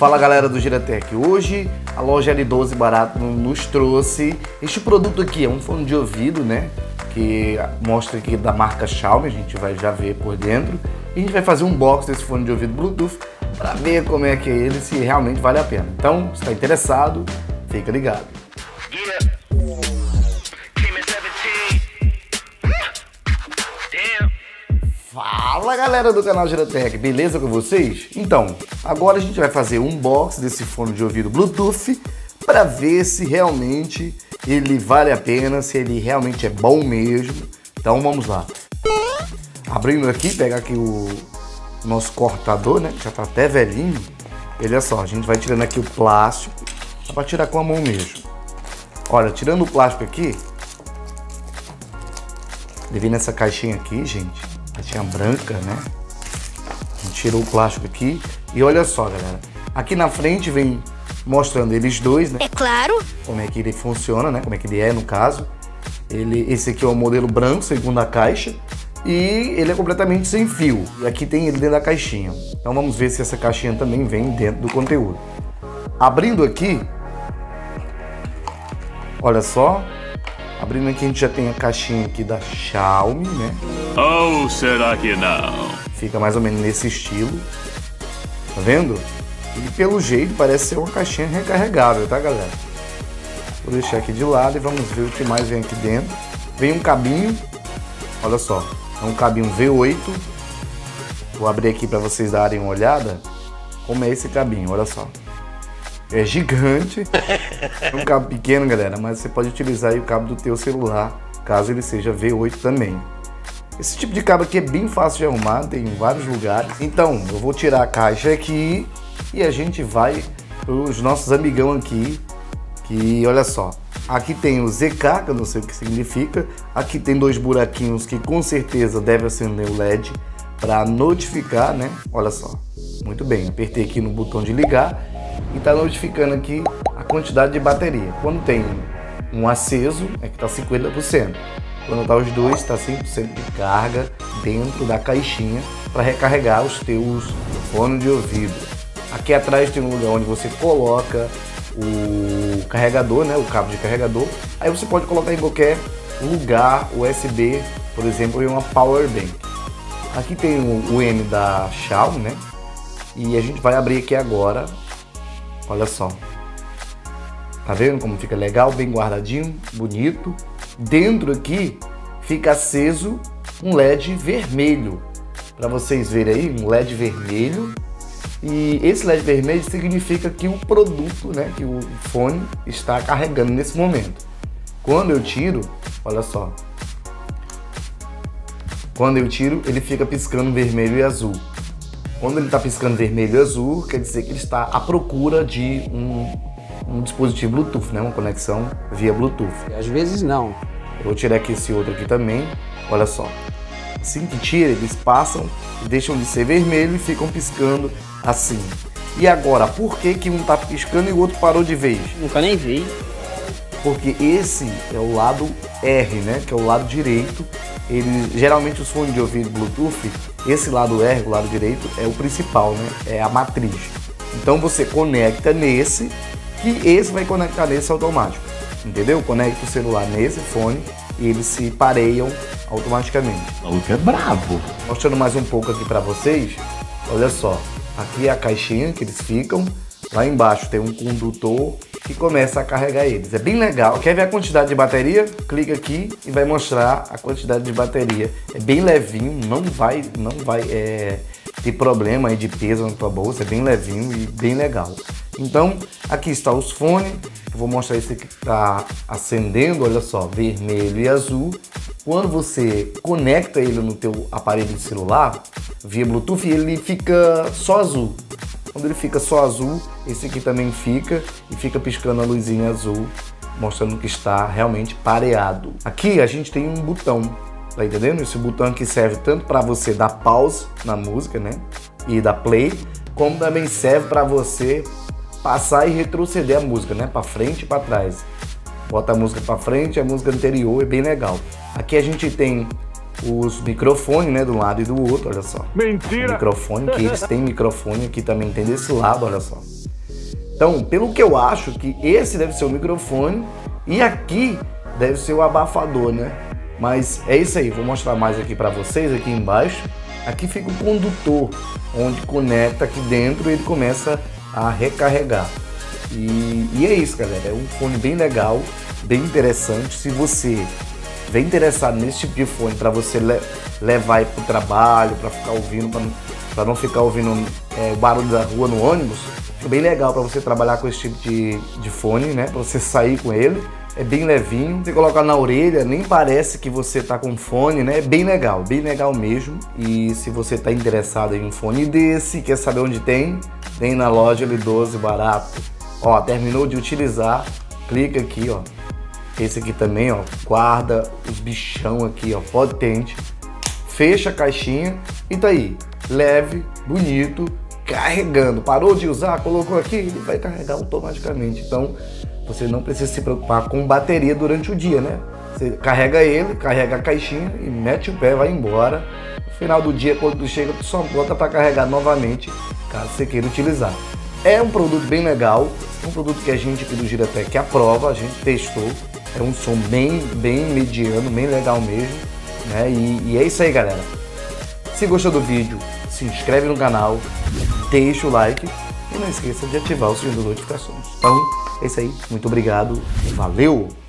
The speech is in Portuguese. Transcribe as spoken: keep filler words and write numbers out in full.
Fala galera do Giratec, hoje a loja L doze Barato nos trouxe este produto aqui, é um fone de ouvido, né? Que mostra aqui da marca Xiaomi, a gente vai já ver por dentro. E a gente vai fazer um unboxing desse fone de ouvido Bluetooth para ver como é que é ele, se realmente vale a pena. Então, se está interessado, fica ligado. Fala galera do canal Giratec, beleza com vocês? Então, agora a gente vai fazer um unboxing desse fone de ouvido Bluetooth para ver se realmente ele vale a pena, se ele realmente é bom mesmo. Então vamos lá. Abrindo aqui, pegar aqui o nosso cortador, né? Já tá até velhinho. Olha só, a gente vai tirando aqui o plástico, dá para tirar com a mão mesmo. Olha, tirando o plástico aqui, ele nessa caixinha aqui, gente. Caixinha branca, né? A gente tirou o plástico aqui. E olha só, galera. Aqui na frente vem mostrando eles dois, né? É claro. Como é que ele funciona, né? Como é que ele é, no caso. Ele, esse aqui é o modelo branco, segundo a caixa. E ele é completamente sem fio. E aqui tem ele dentro da caixinha. Então vamos ver se essa caixinha também vem dentro do conteúdo. Abrindo aqui. Olha só. Abrindo aqui a gente já tem a caixinha aqui da Xiaomi, né? Ou será que não? Fica mais ou menos nesse estilo. Tá vendo? E pelo jeito parece ser uma caixinha recarregável, tá galera? Vou deixar aqui de lado e vamos ver o que mais vem aqui dentro. Vem um cabinho. Olha só. É um cabinho V oito. Vou abrir aqui para vocês darem uma olhada. Como é esse cabinho, olha só. É gigante, é um cabo pequeno, galera, mas você pode utilizar aí o cabo do teu celular, caso ele seja V oito também. Esse tipo de cabo aqui é bem fácil de arrumar, tem em vários lugares. Então, eu vou tirar a caixa aqui e a gente vai para os nossos amigão aqui, que olha só. Aqui tem o Z K, que eu não sei o que significa. Aqui tem dois buraquinhos que com certeza deve acender o L E D para notificar, né? Olha só, muito bem, apertei aqui no botão de ligar. E está notificando aqui a quantidade de bateria. Quando tem um aceso, é que está cinquenta por cento. Quando está os dois, está cem por cento de carga dentro da caixinha para recarregar os teus fones de ouvido. Aqui atrás tem um lugar onde você coloca o carregador, né, o cabo de carregador. Aí você pode colocar em qualquer lugar U S B, por exemplo, em uma power bank. Aqui tem o M da Xiaomi, né? E a gente vai abrir aqui agora. Olha só, tá vendo como fica legal, bem guardadinho, bonito. Dentro aqui fica aceso um L E D vermelho, para vocês verem aí, um L E D vermelho. E esse L E D vermelho significa que o produto, né, que o fone está carregando nesse momento. Quando eu tiro, olha só, quando eu tiro ele fica piscando vermelho e azul. Quando ele está piscando vermelho e azul, quer dizer que ele está à procura de um, um dispositivo Bluetooth, né? Uma conexão via Bluetooth. E às vezes não. Eu vou tirar aqui esse outro aqui também. Olha só. Assim que tira, eles passam e deixam de ser vermelho e ficam piscando assim. E agora, por que que um está piscando e o outro parou de vez? Nunca nem vi. Porque esse é o lado R, né? Que é o lado direito. Ele, geralmente os fones de ouvido Bluetooth, esse lado R, o lado direito, é o principal, né? É a matriz. Então você conecta nesse, que esse vai conectar nesse automático. Entendeu? Conecta o celular nesse fone e eles se pareiam automaticamente. O que é brabo. Mostrando mais um pouco aqui para vocês. Olha só, aqui é a caixinha que eles ficam. Lá embaixo tem um condutor que começa a carregar eles. É bem legal. Quer ver a quantidade de bateria? Clica aqui e vai mostrar a quantidade de bateria. É bem levinho, não vai, não vai é, ter problema aí de peso na tua bolsa. É bem levinho e bem legal. Então, aqui está os fones. Eu vou mostrar esse aqui que está acendendo, olha só, vermelho e azul. Quando você conecta ele no teu aparelho de celular, via Bluetooth, ele fica só azul. Quando ele fica só azul, esse aqui também fica e fica piscando a luzinha azul, mostrando que está realmente pareado. Aqui a gente tem um botão, tá entendendo? Esse botão aqui serve tanto para você dar pause na música, né? E dar play, como também serve para você passar e retroceder a música, né? Para frente e para trás. Bota a música para frente, a música anterior, é bem legal. Aqui a gente tem os microfones, né, de um lado e do outro, olha só. Mentira! O microfone, que eles têm microfone aqui também tem desse lado, olha só. Então, pelo que eu acho, que esse deve ser o microfone e aqui deve ser o abafador, né? Mas é isso aí, vou mostrar mais aqui para vocês, aqui embaixo. Aqui fica o condutor, onde conecta aqui dentro e ele começa a recarregar. E, e é isso, galera, é um fone bem legal, bem interessante. Se você vem interessado nesse tipo de fone para você le levar aí pro trabalho, para ficar ouvindo, para não ficar ouvindo é, o barulho da rua no ônibus, é bem legal para você trabalhar com esse tipo de, de fone, né? Para você sair com ele. É bem levinho, você colocar na orelha, nem parece que você tá com fone, né? É bem legal, bem legal mesmo. E se você tá interessado em um fone desse, quer saber onde tem, tem na loja L doze barato. Ó, terminou de utilizar, clica aqui, ó. Esse aqui também, ó, guarda os bichão aqui, ó, potente. Fecha a caixinha e tá aí, leve, bonito, carregando. Parou de usar, colocou aqui, ele vai carregar automaticamente. Então, você não precisa se preocupar com bateria durante o dia, né? Você carrega ele, carrega a caixinha e mete o pé, vai embora. No final do dia, quando tu chega, tu só bota para carregar novamente, caso você queira utilizar. É um produto bem legal, um produto que a gente aqui do Giratec aprova, a gente testou. É um som bem, bem mediano, bem legal mesmo, né? E, e é isso aí, galera. Se gostou do vídeo, se inscreve no canal, deixa o like e não esqueça de ativar o sininho de notificações. Então, é isso aí. Muito obrigado. Valeu!